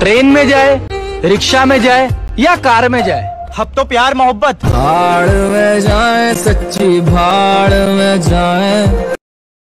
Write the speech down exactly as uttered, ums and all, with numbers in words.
Train में जाए, rickshaw में जाए या कार में जाए, अब तो प्यार मोहब्बत। भाड़ में जाए सच्ची भाड़ में जाए,